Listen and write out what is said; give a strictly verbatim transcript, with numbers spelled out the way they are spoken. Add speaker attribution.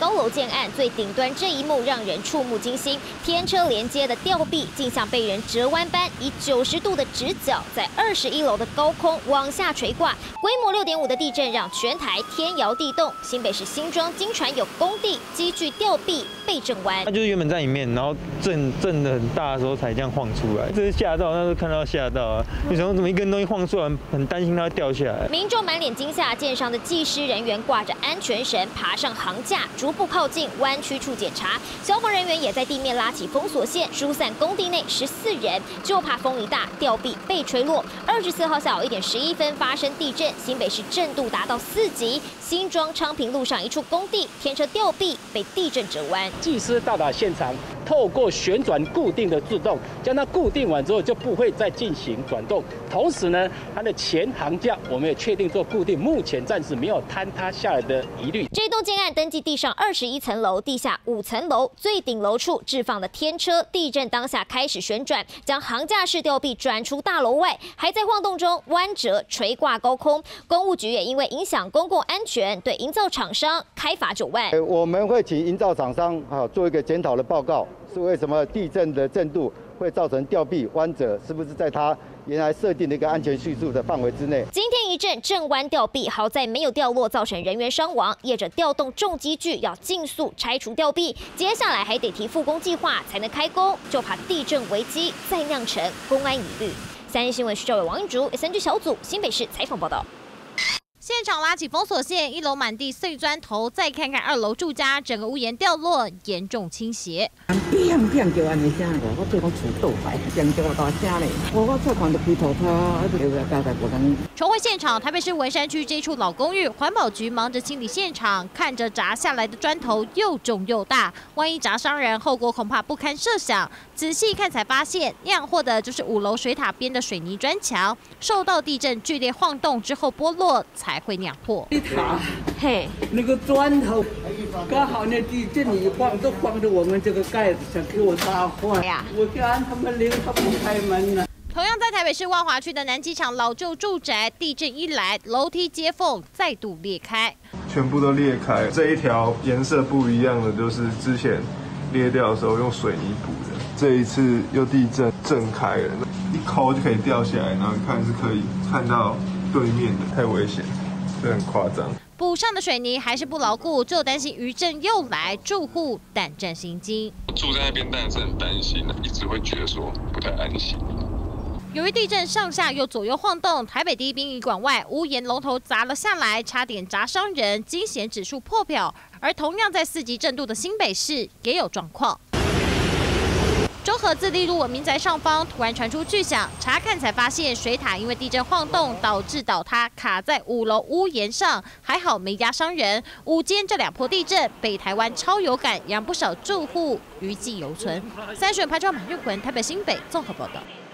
Speaker 1: 高楼建案最顶端这一幕让人触目惊心，天车连接的吊臂竟像被人折弯般，以九十度的直角在二十一楼的高空往下垂挂。规模六点五的地震让全台天摇地动。新北市新庄经传有工地积聚吊臂被震弯，
Speaker 2: 它就是原本在里面，然后震震得很大的时候才这样晃出来，这是吓到，那时候看到吓到啊！你想怎么一根东西晃出来，很担心它会掉下来。
Speaker 1: 民众满脸惊吓，舰上的技师人员挂着安全绳爬上航架，逐步靠近弯曲处检查。消防人员也在地面拉起封锁线，疏散工地内十四人，就怕风一大，吊臂被吹落。二十四号下午一点十一分发生地震，新北市震度达到四级。新庄昌平路上一处工地，天车吊臂被地震折弯。
Speaker 3: 技师到达现场，透过旋转固定的自动，将它固定完之后就不会再进行转动。同时呢，它的前航架我们也确定做固定，目前暂时没有坍塌下来的疑虑。
Speaker 1: 这栋建案登记地上二十一层楼，地下五层楼，最顶楼处置放的天车，地震当下开始旋转，将航架式吊臂转出大楼外，还在晃动中弯折垂挂高空。公务局也因为影响公共安全，对营造厂商开罚九万。
Speaker 4: 我们会请营造厂商啊做一个检讨的报告，是为什么地震的震度会造成吊臂弯折，是不是在它原来设定的一个安全系数的范围之内？
Speaker 1: 今天一震震弯吊臂，好在没有掉落，造成人员伤亡。业者调动重机具，要尽速拆除吊臂，接下来还得提复工计划才能开工，就怕地震危机再酿成公安疑虑。三立新闻徐兆伟、王玉竹 S N G 小组新北市采访报道。
Speaker 5: 现场拉起封锁线，一楼满地碎砖头，再看看二楼住家，整个屋檐掉落，严重倾斜。
Speaker 6: 砰砰叫安尼声，我对讲厝倒坏，声叫大声嘞，我我再看到皮头他，就大概不能。
Speaker 5: 重回现场，台北市文山区这处老公寓，环保局忙着清理现场，看着砸下来的砖头又重又大，万一砸伤人，后果恐怕不堪设想。仔细看才发现，酿祸的就是五楼水塔边的水泥砖墙，受到地震剧烈晃动之后剥落，才会酿祸。
Speaker 6: 一塔，嘿，那个砖头刚好那地震一晃，都晃着我们这个盖子，想给我砸坏呀！我就按他们铃，他不开门了。
Speaker 5: 同样在台北市万华区的南机场老旧住宅，地震一来，楼梯接缝再度裂开，
Speaker 7: 全部都裂开。这一条颜色不一样的，就是之前裂掉的时候用水泥补的，这一次又地震震开了，一抠就可以掉下来，然后看是可以看到对面的，太危险，这很夸张。
Speaker 5: 补上的水泥还是不牢固，就担心余震又来，住户胆战心惊。
Speaker 8: 住在那边当然是很担心了，一直会觉得说不太安心。
Speaker 5: 由于地震上下又左右晃动，台北第一殡仪馆外屋檐龙头砸了下来，差点砸伤人，惊险指数破表。而同样在四级震度的新北市也有状况。中和自立路民宅上方突然传出巨响，查看才发现水塔因为地震晃动导致倒塌，卡在五楼屋檐上，还好没压伤人。午间这两波地震，北台湾超有感，让不少住户余悸犹存。三选潘昭马玉文台北新北综合报道。